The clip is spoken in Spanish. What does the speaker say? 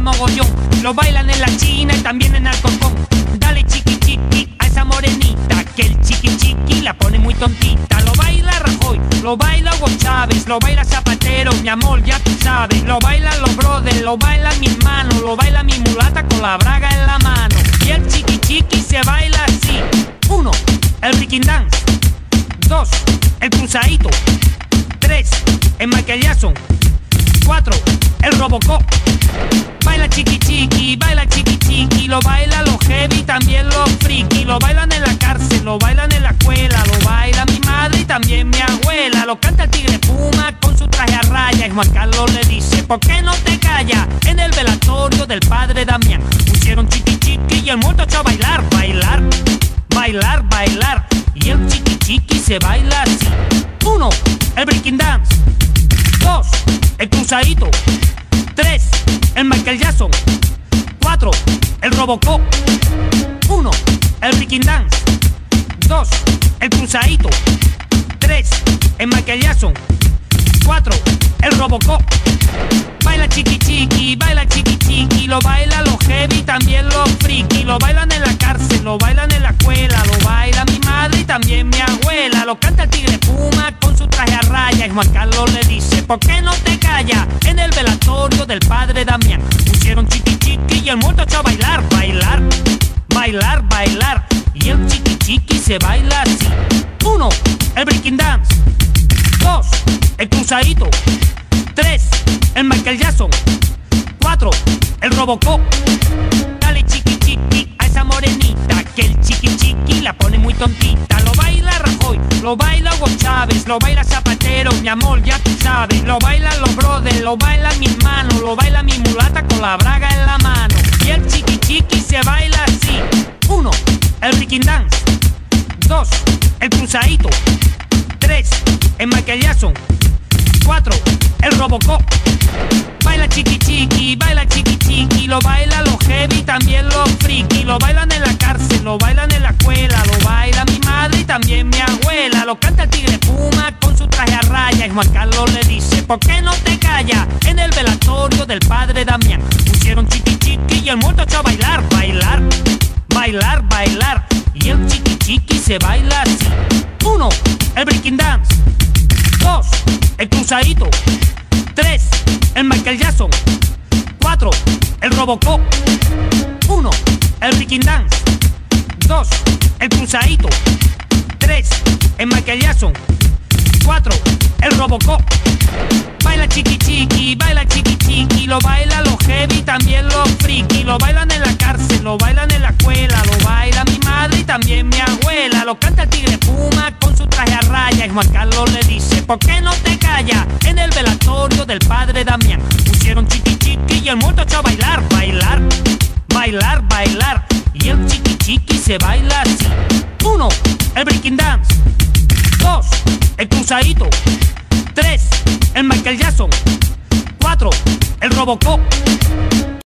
mogollón. Lo bailan en la China y también en Alcorcón. Dale chiqui chiqui a esa morenita, que el chiqui chiqui la pone muy tontita. Lo baila Rajoy, lo baila Hugo Chávez, lo baila Zapatero, mi amor, ya tú sabes. Lo bailan los brothers, lo bailan mis manos, lo baila mi mulata con la braga en la mano. Y el chiqui chiqui se baila así. 1, el breaking dance. 2, el cruzadito. 3, el Michael Jackson. 4, el Robocop. Baila chiqui chiqui, baila chiqui chiqui. Lo baila los heavy, también los friki. Lo bailan en la cárcel, lo bailan en la escuela. Lo baila mi madre y también mi abuela. Lo canta el Tigre Puma con su traje a raya. Y Juan Carlos le dice, ¿por qué no te callas? En el velatorio del padre Damián pusieron chiqui chiqui y el muerto echó a bailar. Bailar, bailar, bailar. Y el chiqui chiqui se baila así. 1, el breaking dance. 2, el cruzadito. 3, el Michael Jackson. 4, el Robocop. 1, el breaking dance. 2, el cruzadito. 3, el Michael Jackson. 4, el Robocop. Baila chiqui chiqui, baila chiqui chiqui. Lo baila los heavy, también los friki. Lo bailan en la cárcel, lo bailan en la escuela. Lo baila mi madre y también mi abuela. Lo canta el Tigre Puma con su traje a raya. Y Juan Carlos le dice, ¿por qué no te callas? En el velatorio del padre Damián pusieron chiqui chiqui y el muerto echó a bailar. Bailar, bailar, bailar. Y el chiqui chiqui se baila así. 1, el breaking dance. 2, el cruzadito. 3, el Michael Jackson. 4, el Robocop. Dale chiqui chiqui a esa morenita, que el chiqui chiqui la pone muy tontita. Lo baila Rajoy, lo baila Hugo Chávez, lo baila Zapatero, mi amor, ya tú sabes. Lo bailan los brothers, lo bailan mis manos, lo baila mi mulata con la braga en la mano. Y el chiqui chiqui se baila así. 1, el breaking dance. 2, el cruzadito. 3, el Michael Jackson. 4, el Robocop. Baila chiqui chiqui, baila chiqui chiqui. Lo baila los heavy, también los friki. Lo bailan en la cárcel, lo bailan en la escuela. Lo baila mi madre y también mi abuela. Lo canta el Tigre Puma con su traje a raya. Y Juan Carlos le dice, ¿por qué no te callas? En el velatorio del padre Damián pusieron chiqui chiqui y el muerto echó a bailar. Bailar, bailar, bailar. Y el chiqui chiqui se baila así. 1, el breaking dance. 2, el cruzadito. 3, el Michael Jackson. 4, el Robocop. 1, el breaking dance. 2, el cruzadito. 3, el Michael Jackson. 4, el Robocop. Baila chiqui chiqui, baila chiqui chiqui. Lo baila los heavy, también los friki. Lo bailan en la cárcel, lo bailan en la escuela. Lo baila mi madre y también mi abuela. Lo canta el Tigre Puma con su traje a raya. Y Juan Carlos le dice, ¿por qué no te callas? En el velatorio del padre Damián pusieron chiqui chiqui y el muerto echó a bailar. Bailar, bailar, bailar. Y el chiqui chiqui se baila así. 1, el breaking dance. 2, el cruzadito. 3, el Michael Jackson. 4, el Robocop.